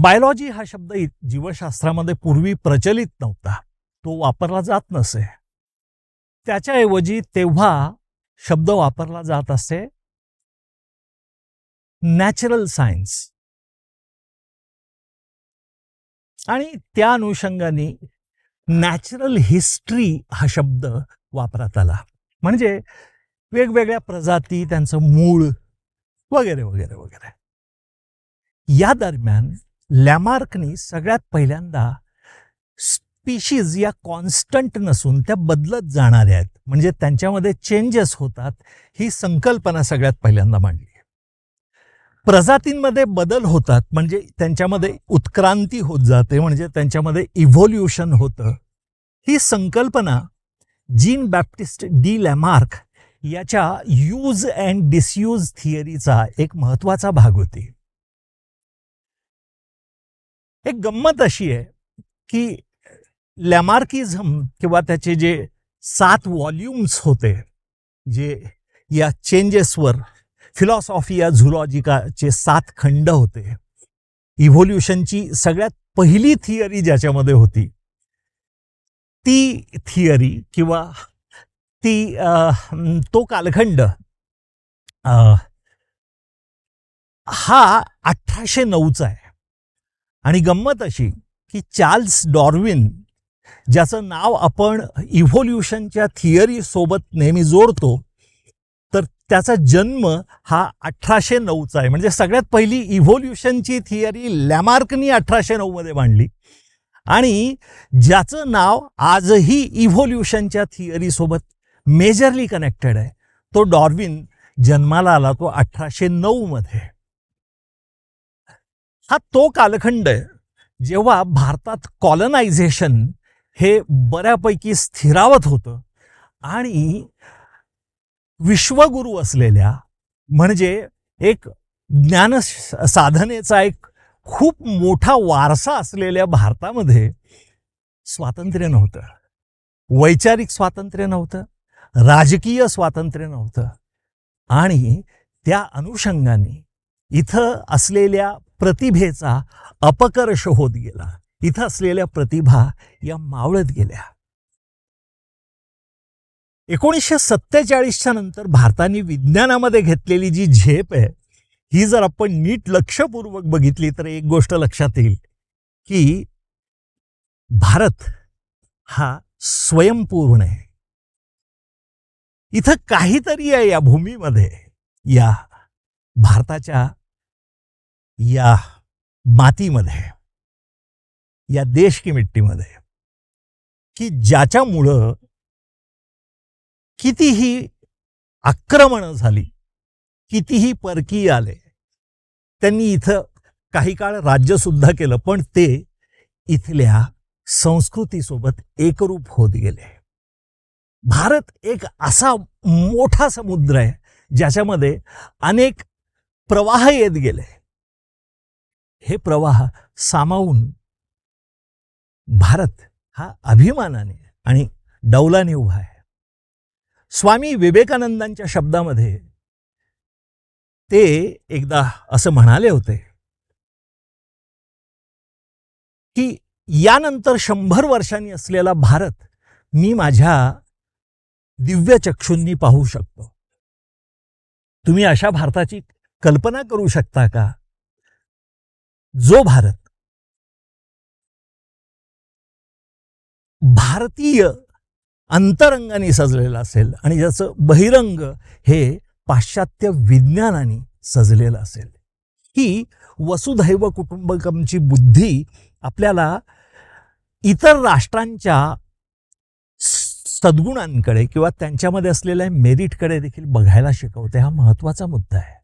Biology हा शब्द जीवशास्त्रामध्ये पूर्वी प्रचलित नव्हता, तो वापरला जात नसे. त्याच्याऐवजी तेव्हा शब्द वापरला जात असे नॅचरल सायन्स, आणि त्या अनुषंगाने नॅचरल हिस्ट्री हा शब्द वापरात आला. म्हणजे वेगवेगळ्या प्रजाती, त्यांचं मूळ वगैरे वगैरे वगैरे. या दरम्यान लॅमार्कनी सगळ्यात पहिल्यांदा स्पीशीज या कॉन्स्टंट नसून त्या बदलत जाणाऱ्या आहेत, म्हणजे त्यांच्यामध्ये चेंजेस होतात, ही संकल्पना सगळ्यात पहिल्यांदा मांडली. प्रजातींमध्ये बदल होतात म्हणजे त्यांच्यामध्ये उत्क्रांती होत जाते, म्हणजे त्यांच्यामध्ये इव्होल्युशन होतं. ही संकल्पना जीन बॅप्टिस्ट डी लॅमार्क याच्या यूज अँड डिसयूज थिअरीचा एक महत्वाचा भाग होती. एक गंमत अशी आहे की लॅमार्किझम किंवा त्याचे जे 7 व्हॉल्यूम्स होते, जे या चेंजेसवर फिलॉसॉफी या झुलॉजिकाचे 7 खंड होते. इव्होल्युशनची सगळ्यात पहिली थिअरी ज्याच्यामध्ये होती, ती थिअरी किंवा तो कालखंड हा 1809चा आहे. आणि गंमत अशी की चार्ल्स डार्विन, ज्याचं नाव आपण इव्होल्युशनच्या थिअरी सोबत नेहमी जोडतो, तर त्याचा जन्म हा 1809चा आहे. म्हणजे सगळ्यात पहिली इव्होल्युशनची थिअरी लॅमार्कनी 1809 मध्ये मांडली, आणि ज्याचं नाव आजही इव्होल्युशनच्या थिअरी सोबत मेजरली कनेक्टेड आहे, तो डार्विन जन्माला आला तो 1809 मध्ये. हा तो कालखंड आहे जेव्हा भारतात कॉलनायझेशन हे बऱ्यापैकी स्थिरावत होतं, आणि विश्वगुरू असलेल्या, म्हणजे एक ज्ञान साधनेचा एक खूप मोठा वारसा असलेल्या भारतामध्ये स्वातंत्र्य नव्हतं. वैचारिक स्वातंत्र्य नव्हतं, राजकीय स्वातंत्र्य नव्हतं, आणि त्या अनुषंगाने इथं असलेल्या प्रतिभेचा अपकर्ष होत गेला. इथं असलेल्या प्रतिभा या मावळत गेल्या. 1947च्या नंतर भारताने विज्ञानामध्ये घेतलेली जी झेप आहे, ही जर आपण नीट लक्षपूर्वक बघितली तर एक गोष्ट लक्षात येईल की भारत हा स्वयंपूर्ण आहे. इथं काहीतरी आहे या भूमीमध्ये, या भारताच्या या मातीमध्ये, या देश की मिट्टीमध्ये, की ज्याच्यामुळं कितीही आक्रमणं झाली, कितीही परकीय आले, त्यांनी इथं काही काळ राज्य सुद्धा केलं, पण ते इथल्या संस्कृतीसोबत एकरूप होत गेले. भारत एक असा मोठा समुद्र आहे ज्याच्यामध्ये अनेक प्रवाह येत गेले. हे प्रवाह सामावून भारत हा अभिमानाने आणि डौलाने उभा आहे. स्वामी विवेकानंदांच्या शब्दामध्ये ते एकदा असं म्हणाले होते की यानंतर 100 वर्षांनी असलेला भारत मी माझ्या दिव्य चक्षुंनी पाहू शकतो. तुम्ही अशा भारताची कल्पना करू शकता का, जो भारत भारतीय अंतरंगाने सजलेला असेल आणि ज्याचं बहिरंग हे पाश्चात्य विज्ञानाने सजलेलं असेल. ही वसुधैव कुटुंबकमची बुद्धी आपल्याला इतर राष्ट्रांच्या सद्गुणांकडे किंवा त्यांच्यामध्ये असलेल्या मेरिटकडे देखील बघायला शिकवते. हा महत्त्वाचा मुद्दा आहे.